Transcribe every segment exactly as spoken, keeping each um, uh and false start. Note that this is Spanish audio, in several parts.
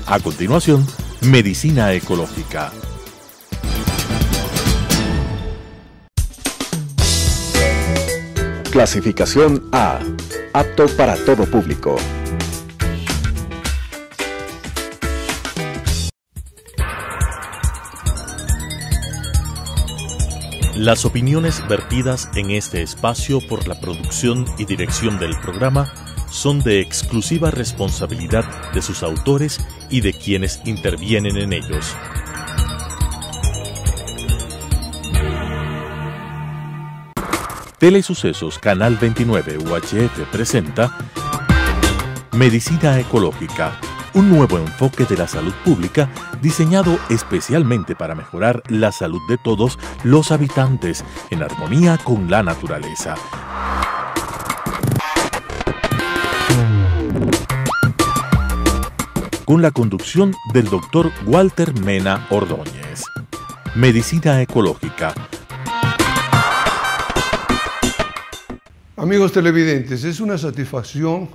A continuación, Medicina Ecológica. Clasificación A. Apto para todo público. Las opiniones vertidas en este espacio por la producción y dirección del programa son de exclusiva responsabilidad de sus autores y de quienes intervienen en ellos. Telesucesos Canal veintinueve U H F presenta Medicina Ecológica, un nuevo enfoque de la salud pública diseñado especialmente para mejorar la salud de todos los habitantes en armonía con la naturaleza. Con la conducción del doctor Walter Mena Ordóñez. Medicina Ecológica. Amigos televidentes, es una satisfacción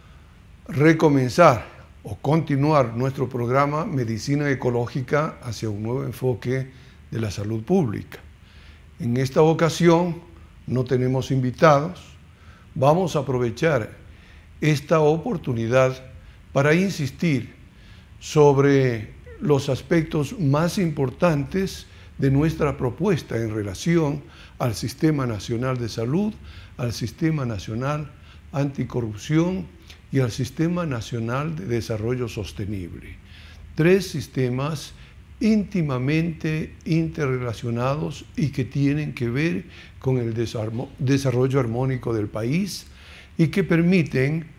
recomenzar o continuar nuestro programa Medicina Ecológica hacia un nuevo enfoque de la salud pública. En esta ocasión no tenemos invitados. Vamos a aprovechar esta oportunidad para insistir sobre los aspectos más importantes de nuestra propuesta en relación al Sistema Nacional de Salud, al Sistema Nacional Anticorrupción y al Sistema Nacional de Desarrollo Sostenible. Tres sistemas íntimamente interrelacionados y que tienen que ver con el desarrollo armónico del país y que permiten,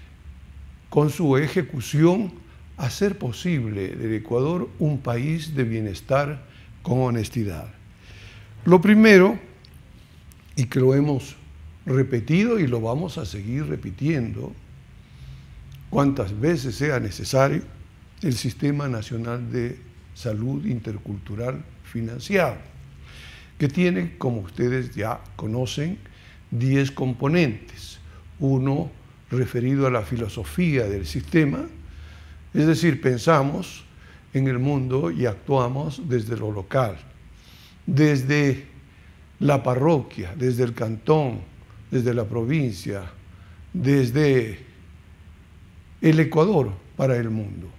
con su ejecución, hacer posible del Ecuador un país de bienestar con honestidad. Lo primero, y que lo hemos repetido y lo vamos a seguir repitiendo cuantas veces sea necesario, el Sistema Nacional de Salud Intercultural Financiado, que tiene, como ustedes ya conocen, diez componentes. Uno referido a la filosofía del sistema, es decir, pensamos en el mundo y actuamos desde lo local, desde la parroquia, desde el cantón, desde la provincia, desde el Ecuador para el mundo.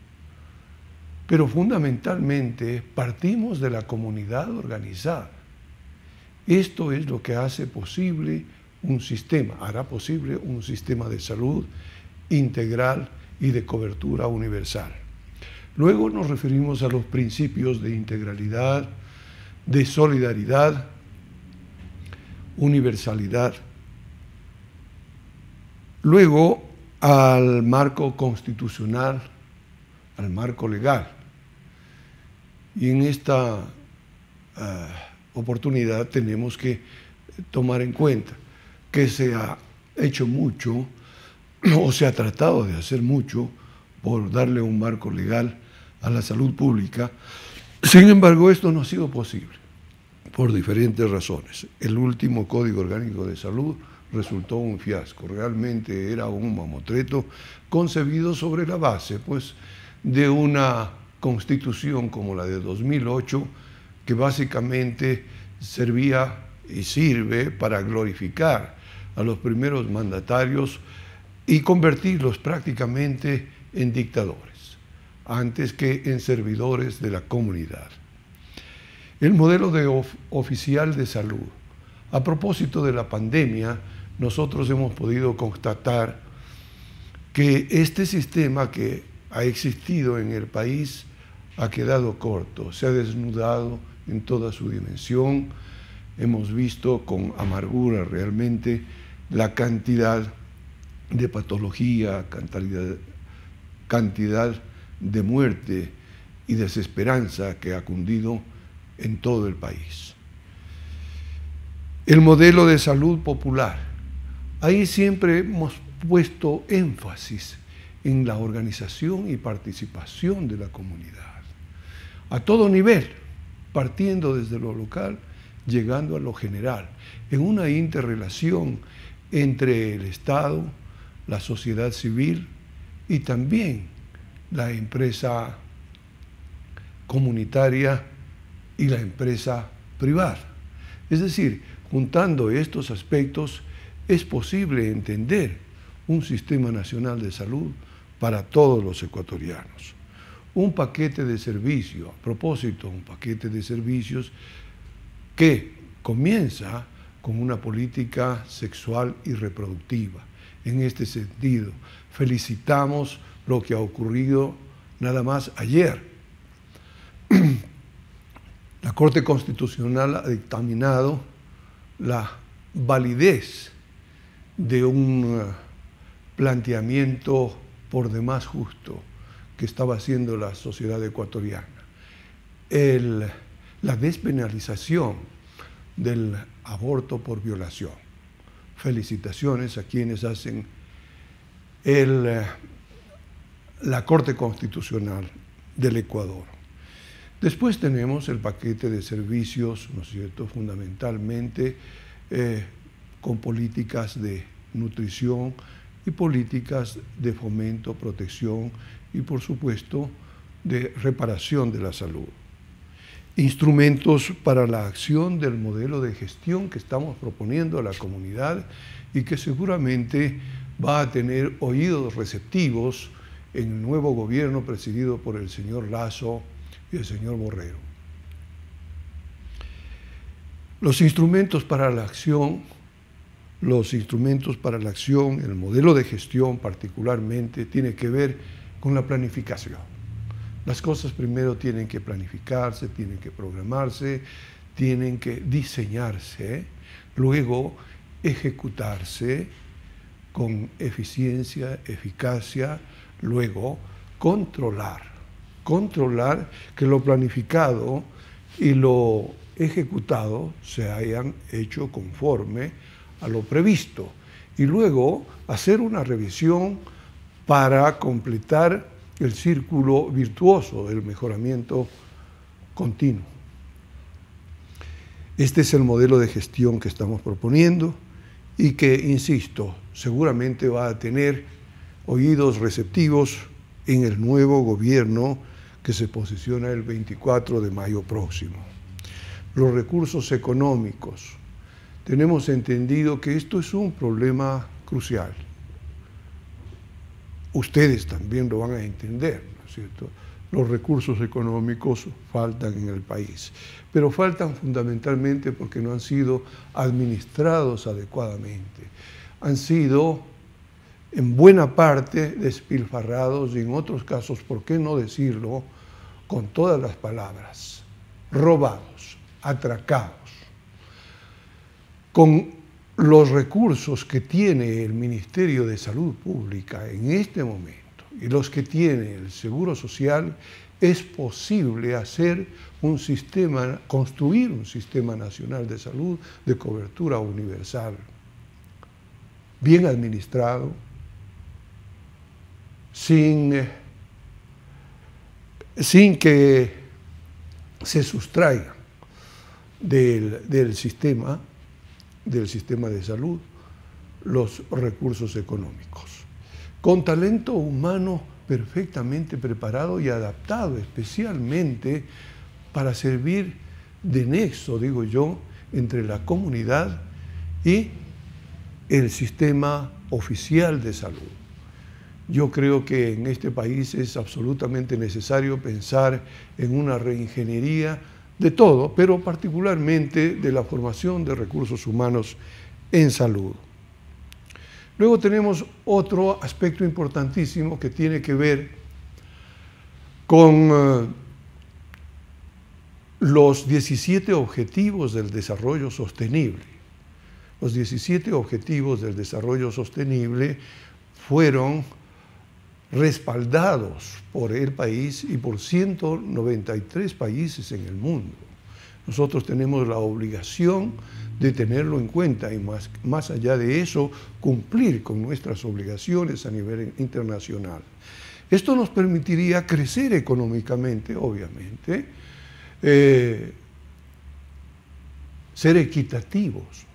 Pero fundamentalmente partimos de la comunidad organizada. Esto es lo que hace posible un sistema, hará posible un sistema de salud integral y de cobertura universal. Luego nos referimos a los principios de integralidad, de solidaridad, universalidad. Luego al marco constitucional, al marco legal. Y en esta uh, oportunidad tenemos que tomar en cuenta que se ha hecho mucho o se ha tratado de hacer mucho por darle un marco legal a la salud pública. Sin embargo, esto no ha sido posible por diferentes razones. El último Código Orgánico de Salud resultó un fiasco. Realmente era un mamotreto concebido sobre la base, pues, de una constitución como la de dos mil ocho, que básicamente servía y sirve para glorificar a los primeros mandatarios y convertirlos prácticamente en dictadores, antes que en servidores de la comunidad. El modelo de of- oficial de salud. A propósito de la pandemia, nosotros hemos podido constatar que este sistema que ha existido en el país ha quedado corto, se ha desnudado en toda su dimensión. Hemos visto con amargura realmente la cantidad de patología, cantidad, cantidad de muerte y desesperanza que ha cundido en todo el país. El modelo de salud popular. Ahí siempre hemos puesto énfasis en la organización y participación de la comunidad, a todo nivel, partiendo desde lo local, llegando a lo general, en una interrelación entre el Estado, la sociedad civil y también la empresa comunitaria y la empresa privada. Es decir, juntando estos aspectos, es posible entender un sistema nacional de salud para todos los ecuatorianos. Un paquete de servicios, a propósito, un paquete de servicios que comienza con una política sexual y reproductiva. En este sentido, felicitamos lo que ha ocurrido nada más ayer. La Corte Constitucional ha dictaminado la validez de un planteamiento por demás justo que estaba haciendo la sociedad ecuatoriana. El, la despenalización del aborto por violación. Felicitaciones a quienes hacen el, la Corte Constitucional del Ecuador. Después tenemos el paquete de servicios, ¿no es cierto?, fundamentalmente eh, con políticas de nutrición y políticas de fomento, protección y, por supuesto, de reparación de la salud. Instrumentos para la acción del modelo de gestión que estamos proponiendo a la comunidad y que seguramente va a tener oídos receptivos en el nuevo gobierno presidido por el señor Lasso y el señor Borrero. Los instrumentos para la acción, los instrumentos para la acción, el modelo de gestión particularmente, tiene que ver con la planificación. Las cosas primero tienen que planificarse, tienen que programarse, tienen que diseñarse, luego ejecutarse con eficiencia, eficacia, luego controlar. Controlar que lo planificado y lo ejecutado se hayan hecho conforme a lo previsto y luego hacer una revisión para completar el círculo virtuoso del mejoramiento continuo. Este es el modelo de gestión que estamos proponiendo y que, insisto, seguramente va a tener oídos receptivos en el nuevo gobierno que se posiciona el veinticuatro de mayo próximo. Los recursos económicos. Tenemos entendido que esto es un problema crucial. Ustedes también lo van a entender, ¿no es cierto? Los recursos económicos faltan en el país, pero faltan fundamentalmente porque no han sido administrados adecuadamente. Han sido en buena parte despilfarrados y en otros casos, ¿por qué no decirlo con todas las palabras? Robados, atracados. Con los recursos que tiene el Ministerio de Salud Pública en este momento y los que tiene el Seguro Social, es posible hacer un sistema, construir un sistema nacional de salud de cobertura universal, bien administrado, sin, sin que se sustraigan del, del sistema del sistema de salud los recursos económicos, con talento humano perfectamente preparado y adaptado especialmente para servir de nexo, digo yo, entre la comunidad y el sistema oficial de salud. Yo creo que en este país es absolutamente necesario pensar en una reingeniería de todo, pero particularmente de la formación de recursos humanos en salud. Luego tenemos otro aspecto importantísimo que tiene que ver con uh, los diecisiete Objetivos del Desarrollo Sostenible. Los diecisiete Objetivos del Desarrollo Sostenible fueron respaldados por el país y por ciento noventa y tres países en el mundo. Nosotros tenemos la obligación de tenerlo en cuenta y más, más allá de eso, cumplir con nuestras obligaciones a nivel internacional. Esto nos permitiría crecer económicamente, obviamente, eh, ser equitativos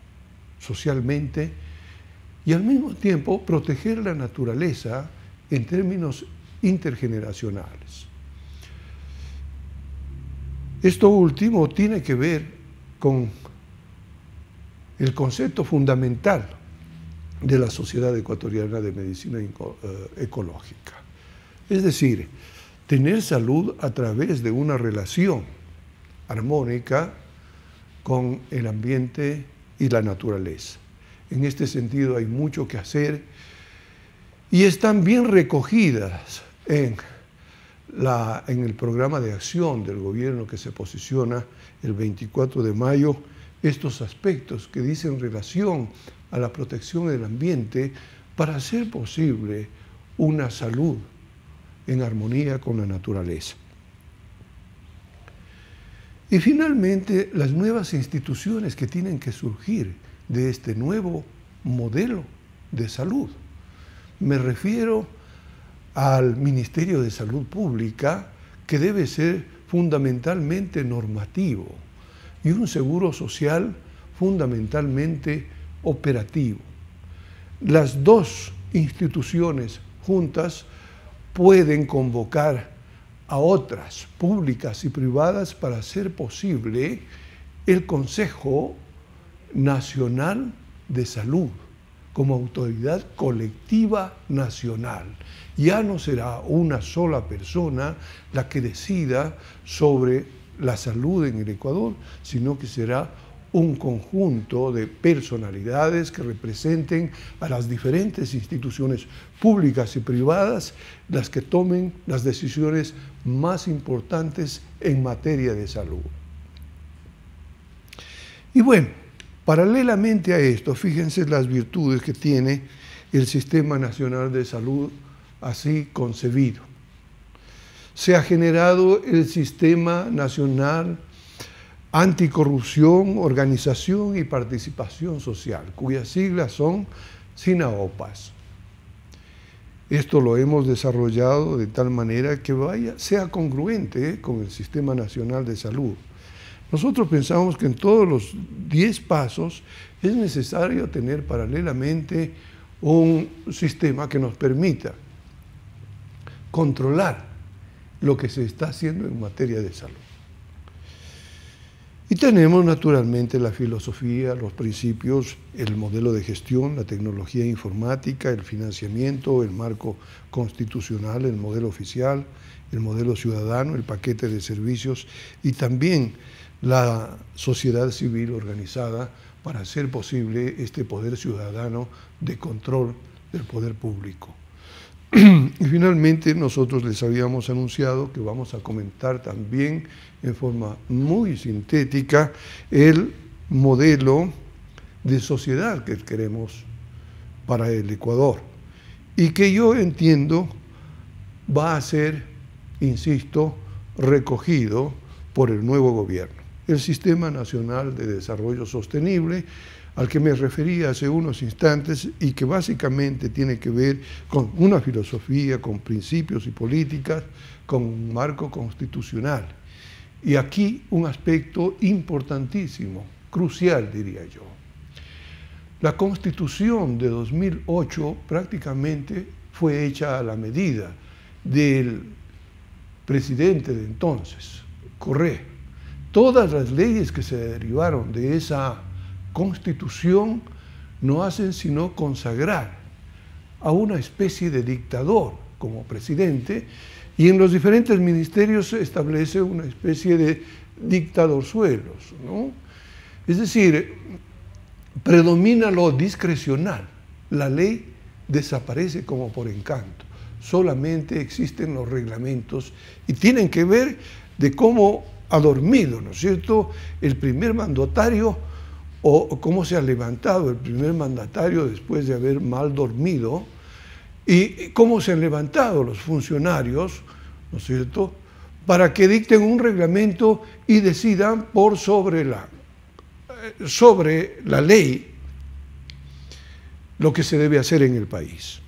socialmente y al mismo tiempo proteger la naturaleza en términos intergeneracionales. Esto último tiene que ver con el concepto fundamental de la Sociedad Ecuatoriana de Medicina Ecológica. Es decir, tener salud a través de una relación armónica con el ambiente y la naturaleza. En este sentido hay mucho que hacer y están bien recogidas en, la, en el programa de acción del gobierno que se posiciona el veinticuatro de mayo, estos aspectos que dicen relación a la protección del ambiente para hacer posible una salud en armonía con la naturaleza. Y finalmente, las nuevas instituciones que tienen que surgir de este nuevo modelo de salud. Me refiero al Ministerio de Salud Pública, que debe ser fundamentalmente normativo, y un seguro social fundamentalmente operativo. Las dos instituciones juntas pueden convocar a otras públicas y privadas para hacer posible el Consejo Nacional de Salud como autoridad colectiva nacional. Ya no será una sola persona la que decida sobre la salud en el Ecuador, sino que será un conjunto de personalidades que representen a las diferentes instituciones públicas y privadas, las que tomen las decisiones más importantes en materia de salud. Y bueno, paralelamente a esto, fíjense las virtudes que tiene el Sistema Nacional de Salud así concebido. Se ha generado el Sistema Nacional Anticorrupción, Organización y Participación Social, cuyas siglas son SINAOPAS. Esto lo hemos desarrollado de tal manera que vaya, sea congruente con el Sistema Nacional de Salud. Nosotros pensamos que en todos los diez pasos es necesario tener paralelamente un sistema que nos permita controlar lo que se está haciendo en materia de salud. Y tenemos naturalmente la filosofía, los principios, el modelo de gestión, la tecnología informática, el financiamiento, el marco constitucional, el modelo oficial, el modelo ciudadano, el paquete de servicios y también la sociedad civil organizada para hacer posible este poder ciudadano de control del poder público. Y finalmente nosotros les habíamos anunciado que vamos a comentar también en forma muy sintética el modelo de sociedad que queremos para el Ecuador y que yo entiendo va a ser, insisto, recogido por el nuevo gobierno. El Sistema Nacional de Desarrollo Sostenible, al que me refería hace unos instantes y que básicamente tiene que ver con una filosofía, con principios y políticas, con un marco constitucional. Y aquí un aspecto importantísimo, crucial diría yo. La Constitución de dos mil ocho prácticamente fue hecha a la medida del presidente de entonces, Correa. Todas las leyes que se derivaron de esa Constitución no hacen sino consagrar a una especie de dictador como presidente y en los diferentes ministerios se establece una especie de dictadorzuelos, ¿no? Es decir, predomina lo discrecional, la ley desaparece como por encanto, solamente existen los reglamentos y tienen que ver de cómo ha dormido, ¿no es cierto?, el primer mandatario o cómo se ha levantado el primer mandatario después de haber mal dormido y cómo se han levantado los funcionarios, ¿no es cierto?, para que dicten un reglamento y decidan por sobre la, sobre la ley lo que se debe hacer en el país.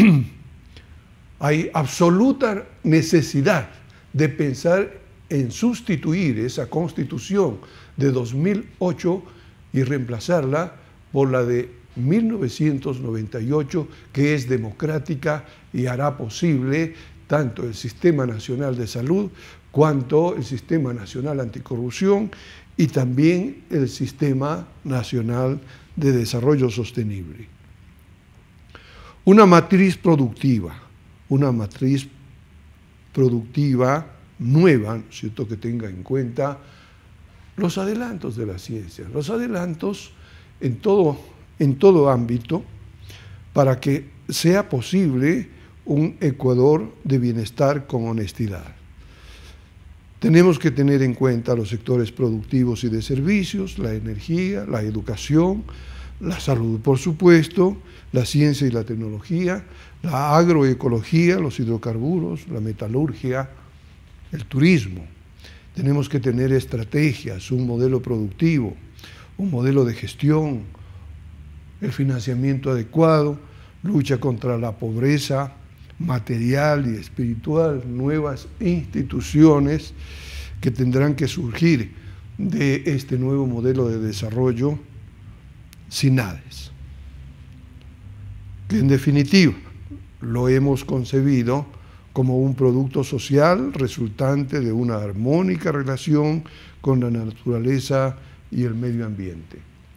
Hay absoluta necesidad de pensar en sustituir esa Constitución de dos mil ocho y reemplazarla por la de mil novecientos noventa y ocho, que es democrática y hará posible tanto el Sistema Nacional de Salud cuanto el Sistema Nacional Anticorrupción y también el Sistema Nacional de Desarrollo Sostenible. Una matriz productiva, una matriz productiva nueva, ¿cierto?, que tenga en cuenta los adelantos de la ciencia, los adelantos en todo, en todo ámbito, para que sea posible un Ecuador de bienestar con honestidad. Tenemos que tener en cuenta los sectores productivos y de servicios, la energía, la educación, la salud, por supuesto, la ciencia y la tecnología, la agroecología, los hidrocarburos, la metalurgia, el turismo. Tenemos que tener estrategias, un modelo productivo, un modelo de gestión, el financiamiento adecuado, lucha contra la pobreza material y espiritual, nuevas instituciones que tendrán que surgir de este nuevo modelo de desarrollo SINADES, que en definitiva lo hemos concebido como un producto social resultante de una armónica relación con la naturaleza y el medio ambiente.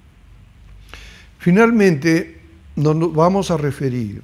Finalmente, nos vamos a referir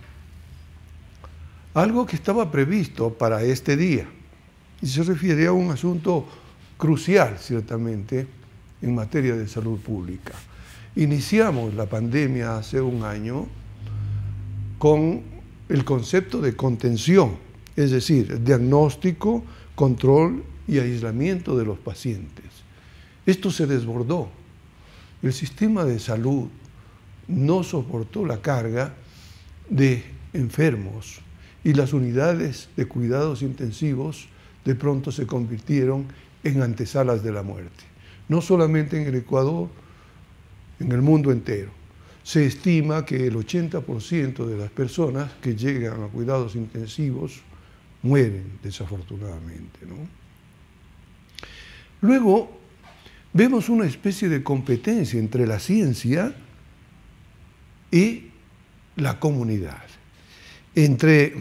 a algo que estaba previsto para este día, y se refiere a un asunto crucial, ciertamente, en materia de salud pública. Iniciamos la pandemia hace un año con el concepto de contención, es decir, diagnóstico, control y aislamiento de los pacientes. Esto se desbordó. El sistema de salud no soportó la carga de enfermos y las unidades de cuidados intensivos de pronto se convirtieron en antesalas de la muerte. No solamente en el Ecuador, en el mundo entero. Se estima que el ochenta por ciento de las personas que llegan a cuidados intensivos mueren, desafortunadamente, ¿no? Luego, vemos una especie de competencia entre la ciencia y la comunidad, entre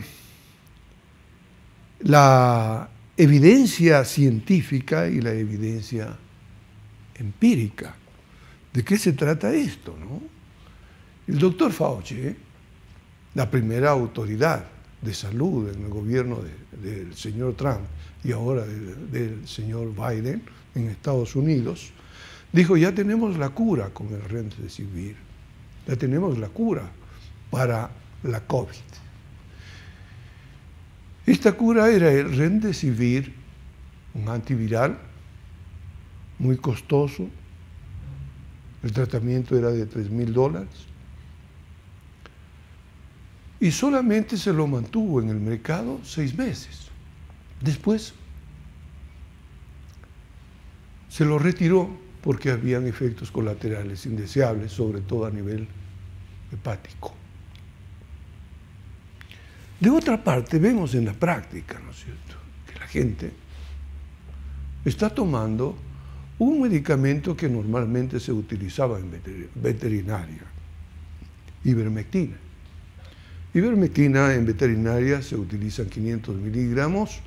la evidencia científica y la evidencia empírica. ¿De qué se trata esto, no? El doctor Fauci, la primera autoridad de salud en el gobierno de, del señor Trump y ahora de, del señor Biden en Estados Unidos, dijo: ya tenemos la cura con el Remdesivir, ya tenemos la cura para la COVID. Esta cura era el Remdesivir, un antiviral muy costoso. El tratamiento era de tres mil dólares. Y solamente se lo mantuvo en el mercado seis meses. Después se lo retiró porque habían efectos colaterales indeseables, sobre todo a nivel hepático. De otra parte, vemos en la práctica, ¿no es cierto?, que la gente está tomando un medicamento que normalmente se utilizaba en veterinaria, ivermectina. Ivermectina en veterinaria se utilizan quinientos miligramos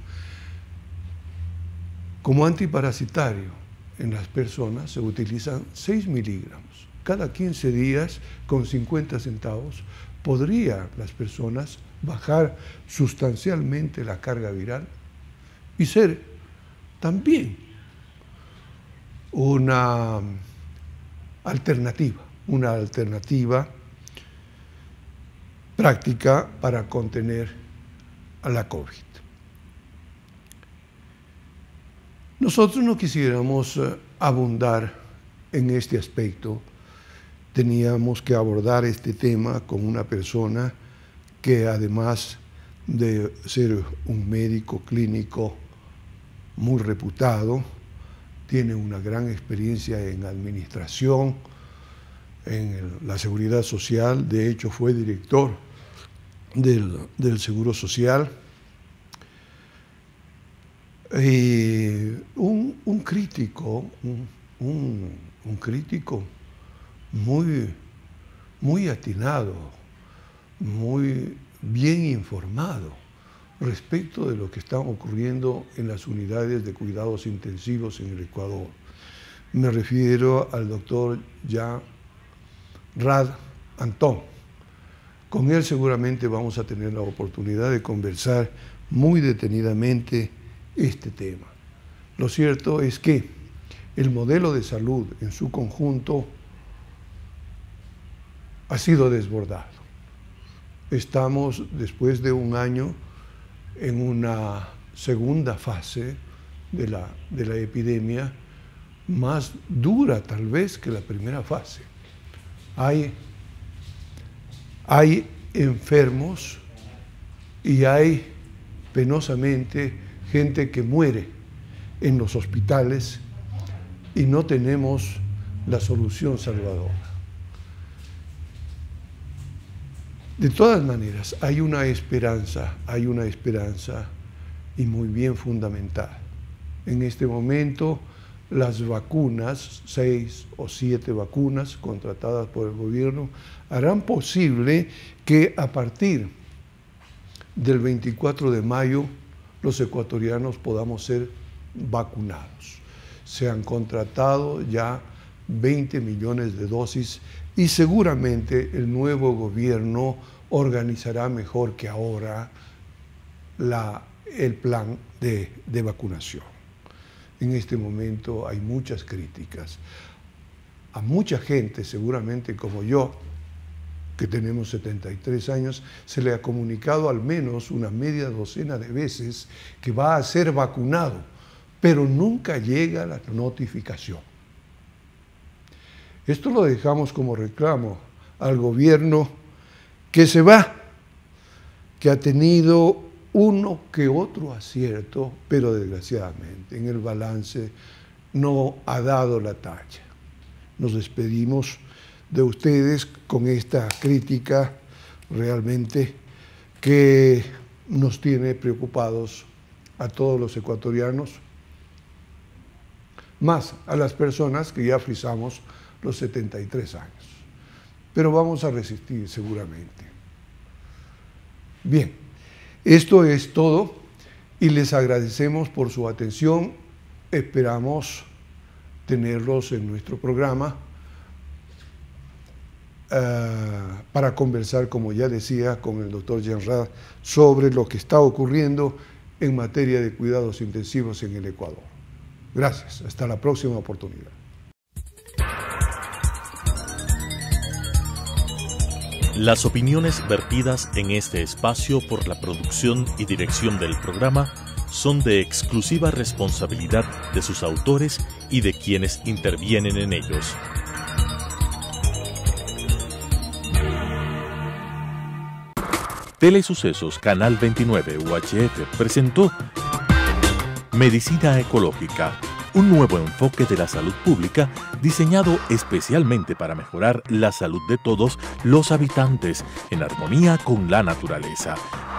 como antiparasitario. En las personas se utilizan seis miligramos. Cada quince días, con cincuenta centavos, podría las personas bajar sustancialmente la carga viral y ser también una alternativa, una alternativa práctica para contener a la COVID. Nosotros no quisiéramos abundar en este aspecto. Teníamos que abordar este tema con una persona que, además de ser un médico clínico muy reputado, tiene una gran experiencia en administración, en el, la seguridad social. De hecho, fue director del, del Seguro Social. Y un, un crítico, un, un, un crítico muy, muy atinado, muy bien informado respecto de lo que está ocurriendo en las unidades de cuidados intensivos en el Ecuador. Me refiero al doctor Jean-Rad Antón. Con él seguramente vamos a tener la oportunidad de conversar muy detenidamente este tema. Lo cierto es que el modelo de salud en su conjunto ha sido desbordado. Estamos, después de un año, en una segunda fase de la, de la epidemia, más dura tal vez que la primera fase. Hay, hay enfermos y hay penosamente gente que muere en los hospitales y no tenemos la solución salvadora. De todas maneras, hay una esperanza, hay una esperanza y muy bien fundamentada. En este momento, las vacunas, seis o siete vacunas contratadas por el gobierno, harán posible que a partir del veinticuatro de mayo los ecuatorianos podamos ser vacunados. Se han contratado ya veinte millones de dosis y seguramente el nuevo gobierno organizará mejor que ahora la, el plan de, de vacunación. En este momento hay muchas críticas. A mucha gente, seguramente como yo, que tenemos setenta y tres años, se le ha comunicado al menos una media docena de veces que va a ser vacunado, pero nunca llega la notificación. Esto lo dejamos como reclamo al gobierno que se va, que ha tenido uno que otro acierto, pero desgraciadamente en el balance no ha dado la talla. Nos despedimos de ustedes con esta crítica realmente que nos tiene preocupados a todos los ecuatorianos, más a las personas que ya frisamos los setenta y tres años. Pero vamos a resistir seguramente. Bien, esto es todo y les agradecemos por su atención. Esperamos tenerlos en nuestro programa uh, para conversar, como ya decía, con el doctor Jean-Rad sobre lo que está ocurriendo en materia de cuidados intensivos en el Ecuador. Gracias. Hasta la próxima oportunidad. Las opiniones vertidas en este espacio por la producción y dirección del programa son de exclusiva responsabilidad de sus autores y de quienes intervienen en ellos. Telesucesos Canal veintinueve U H F presentó Medicina Ecológica, un nuevo enfoque de la salud pública diseñado especialmente para mejorar la salud de todos los habitantes en armonía con la naturaleza.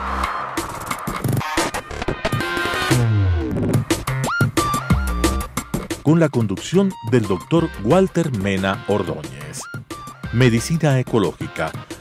Con la conducción del doctor Walter Mena Ordóñez. Medicina Ecológica,